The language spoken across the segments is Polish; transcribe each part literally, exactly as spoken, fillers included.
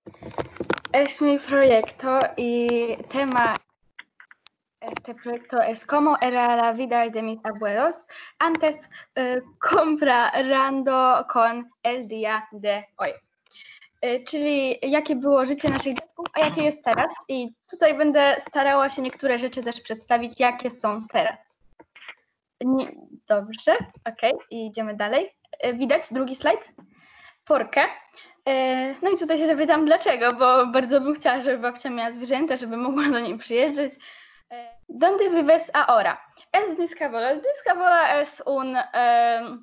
Es mi proyecto y tema este proyecto es cómo era la vida de mis abuelos antes eh, comparando con el día de hoy. E, czyli jakie było życie naszych dziadków, a jakie jest teraz. I tutaj będę starała się niektóre rzeczy też przedstawić, jakie są teraz. Nie, dobrze, okej, okay. I idziemy dalej. E, widać drugi slajd? Porkę. E, no i tutaj się zapytam dlaczego, bo bardzo bym chciała, żeby babcia miała zwierzęta, żeby mogła do niej przyjeżdżać. E, ¿Dónde vives ahora? Es Discabola. Es Discabola es un... Eh,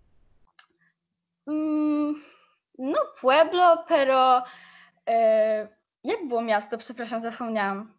mm, no pueblo, pero... E, jak było miasto? Przepraszam, zapomniałam.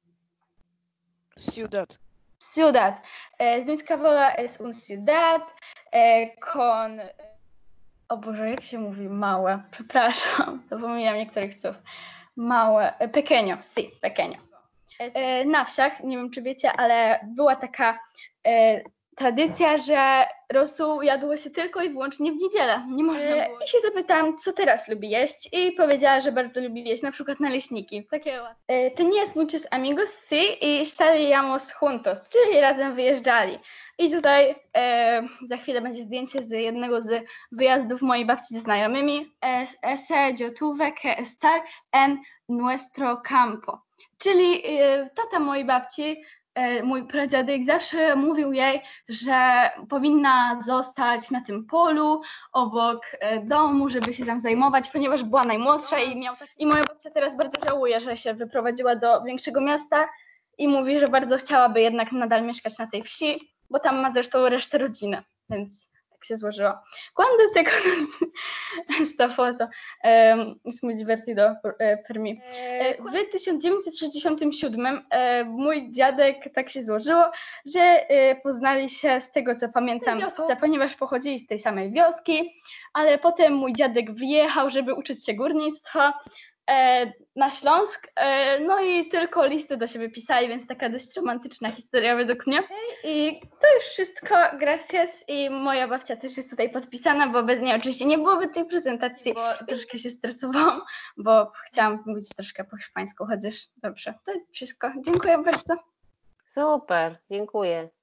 Ciudad. Ciudad. E, Discabola es un ciudad e, con... O Boże, jak się mówi? Małe. Przepraszam, zapomniałam niektórych słów. Małe. Pequeño, sí, pequeño. E, na wsiach, nie wiem czy wiecie, ale była taka e, tradycja, że rosół jadło się tylko i wyłącznie w niedzielę. Nie można było. I się zapytałam, co teraz lubi jeść i powiedziała, że bardzo lubi jeść na przykład naleśniki. Takie e, Tenías muchos amigos, sí, y salíamos juntos, czyli razem wyjeżdżali. I tutaj e, za chwilę będzie zdjęcie z jednego z wyjazdów mojej babci ze znajomymi. Ese yo tuve que estar en nuestro campo. Czyli e, tata mojej babci, e, mój pradziadek zawsze mówił jej, że powinna zostać na tym polu obok e, domu, żeby się tam zajmować, ponieważ była najmłodsza i miał tak... I moja babcia teraz bardzo żałuje, że się wyprowadziła do większego miasta i mówi, że bardzo chciałaby jednak nadal mieszkać na tej wsi, bo tam ma zresztą resztę rodziny, więc tak się złożyło. Cuando te esta foto um, es muy divertido per mí. W tysiąc dziewięćset sześćdziesiątym siódmym mój dziadek tak się złożyło, że poznali się z tego co pamiętam, wiosce, ponieważ pochodzili z tej samej wioski, ale potem mój dziadek wyjechał, żeby uczyć się górnictwa na Śląsk, no i tylko listy do siebie pisali, więc taka dość romantyczna historia według mnie. I to już wszystko, gracias, i moja babcia też jest tutaj podpisana, bo bez niej oczywiście nie byłoby tej prezentacji, bo troszkę się stresowałam, bo chciałam mówić troszkę po hiszpańsku, chociaż dobrze, to wszystko. Dziękuję bardzo. Super, dziękuję.